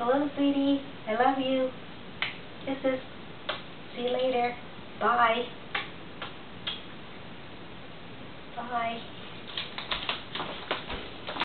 Hello, sweetie. I love you. Kisses. See you later. Bye. Bye.